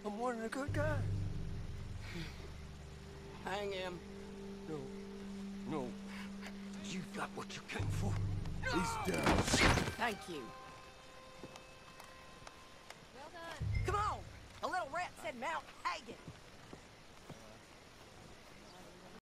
I'm one of the good guys. Hang him. No. No. You got what you came for. He's down. Thank you. Well done. Come on! The little rat said Mount Hagen.